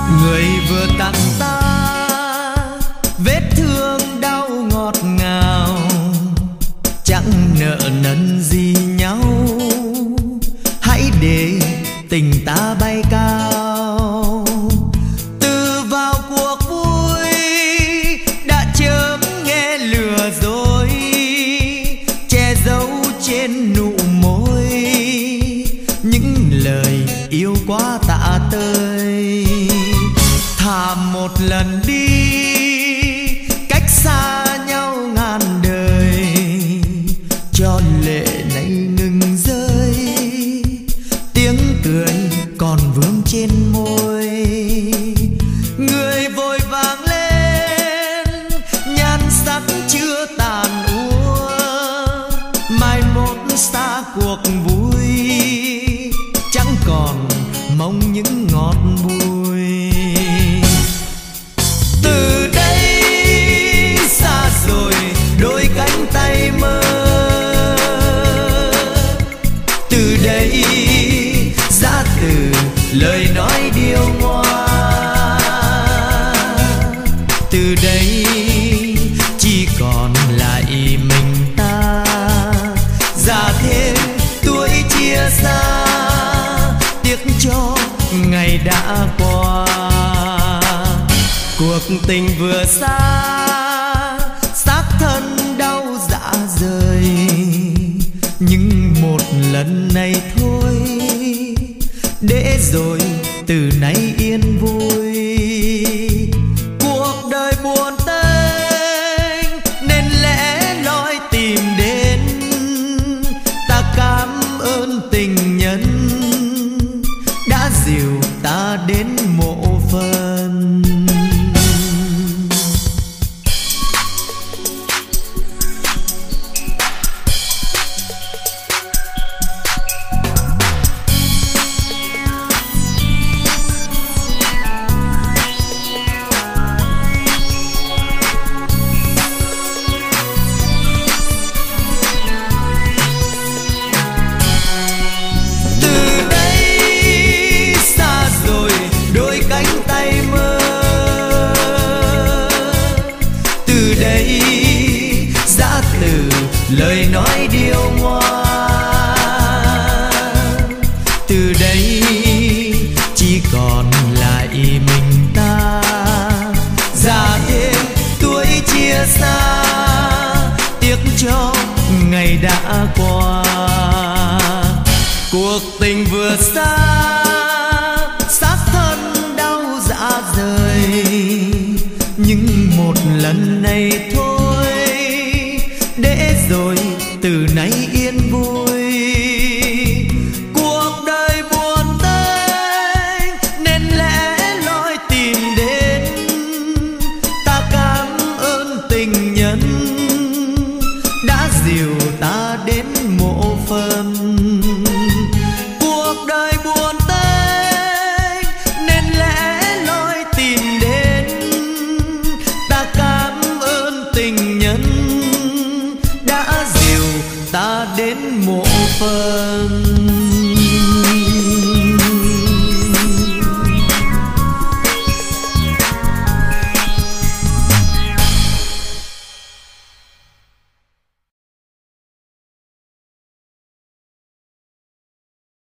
người vừa tặng ta vết thương đau ngọt ngào, chẳng nợ nần gì nhau, hãy để tình ta bay cao. Từ vào cuộc vui đã chớm nghe lừa dối, che giấu trên nụ môi những lời yêu quá tạ tơi. Thà một lần đi cách xa nhau ngàn đời, cho lệ này ngừng rơi, tiếng cười còn vương trên môi. Người vội vàng lên nhan sắc chưa tàn úa, mai một xa cuộc vui chẳng còn mong những ngọt bùi. Từ đây xa rồi đôi cánh tay mơ, từ đây ra từ lời nói điêu ngoa, từ đây chỉ còn lại mình ta, già thêm tuổi chia xa, tiếc cho ngày đã qua. Cuộc tình vừa xa xác thân đau dạ rời, nhưng một lần này thôi để rồi từ nay yên vui. Cuộc đời buồn tênh nên lẽ loi tìm đến, ta cảm ơn tình nhân đã dìu ta đến mộ phần. Lời nói điêu ngoa, từ đây chỉ còn lại mình ta, già thêm tuổi chia xa, tiếc cho ngày đã qua. Cuộc tình vừa xa xác thân đau dạ rời, nhưng một lần này thôi